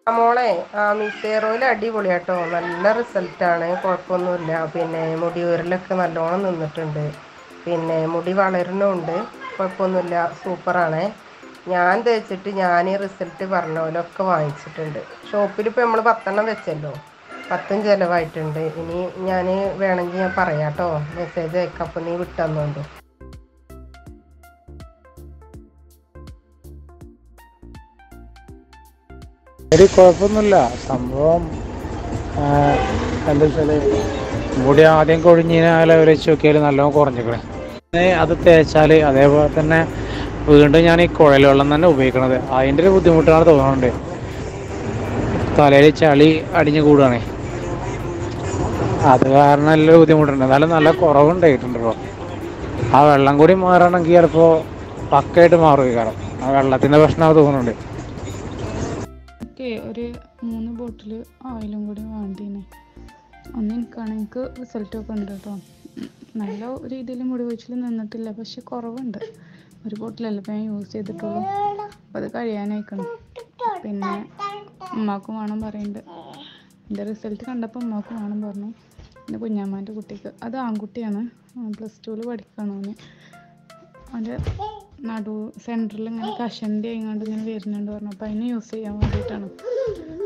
മോളെ mixer oil അടിപൊളിയാട്ടോ, നല്ല റിസൾട്ടാണ്, കുഴപ്പമൊന്നുമില്ല. പിന്നെ മുടി ഉരലൊക്കെ നല്ലോണം നിന്നിട്ടുണ്ട്, പിന്നെ മുടി വളരുന്നുണ്ട്, കുഴപ്പമൊന്നുമില്ല, സൂപ്പറാണ്. ഞാൻ തേച്ചിട്ട് ഞാൻ ഈ റിസൾട്ട് പറഞ്ഞ പോലൊക്കെ വാങ്ങിച്ചിട്ടുണ്ട്. ഷോപ്പിലിപ്പോൾ നമ്മൾ 10 വെച്ചല്ലോ, 10 ചിലവായിട്ടുണ്ട്. ഇനി ഞാൻ വേണമെങ്കിൽ ഞാൻ പറയാം കേട്ടോ, മെസ്സേജ് അയക്കാം, അപ്പോൾ നീ വിട്ടന്നോണ്ട്. ഒരു കുഴപ്പമൊന്നുമില്ല സംഭവം. എന്താ വെച്ചാൽ മുടി ആദ്യം കൊഴിഞ്ഞാൽ വെച്ച് നോക്കിയാൽ നല്ലോണം കുറഞ്ഞിരിക്കണേ. അത് തേച്ചാൽ അതേപോലെ തന്നെ വീണ്ടും ഞാൻ ഈ കുഴൽ വെള്ളം തന്നെ ഉപയോഗിക്കണത്. അതിൻ്റെ ഒരു ബുദ്ധിമുട്ടാണ് തോന്നുന്നുണ്ട്. തലയിൽ ചളി അടിഞ്ഞു കൂടുകയാണേ, അത് കാരണം നല്ല ബുദ്ധിമുട്ടുണ്ട്. എന്നാലും നല്ല കുറവുണ്ടായിട്ടുണ്ട്. ഇപ്പോൾ ആ വെള്ളം കൂടി മാറണമെങ്കിൽ ചിലപ്പോൾ പക്കയായിട്ട് മാറും. കാരണം ആ വെള്ളത്തിൻ്റെ പ്രശ്നം തോന്നുന്നുണ്ട്. ഒരു 3 ബോട്ടിൽ ഓയിലും കൂടി വേണ്ടീനെ. എനിക്ക് റിസൾട്ടൊക്കെ ഉണ്ട് കേട്ടോ. നല്ല രീതിയിൽ മുടി കൊഴിച്ചിൽ നിന്നിട്ടില്ല, പക്ഷെ കുറവുണ്ട്. ഒരു ബോട്ടിലല്ല ഇപ്പം ഞാൻ യൂസ് ചെയ്തിട്ടുള്ളൂ, അപ്പോൾ അത് കഴിയാനായിക്കണം. പിന്നെ ഉമ്മാക്കും വേണം പറയുന്നുണ്ട്. എൻ്റെ റിസൾട്ട് കണ്ടപ്പോൾ ഉമ്മാക്കും വേണം പറഞ്ഞു. എൻ്റെ കുഞ്ഞാമ്മാൻ്റെ കുട്ടിക്ക്, അത് ആൺകുട്ടിയാണ്, +2 പഠിക്കുകയാണ് അവന്. അവൻ്റെ നടു സെൻറ്ററിൽ ഇങ്ങനെ കഷണ്ടി ആയിങ്ങാണ്ട് ഇങ്ങനെ വരുന്നുണ്ട് പറഞ്ഞു. അപ്പോൾ അതിന് യൂസ് ചെയ്യാൻ വേണ്ടിയിട്ടാണ്.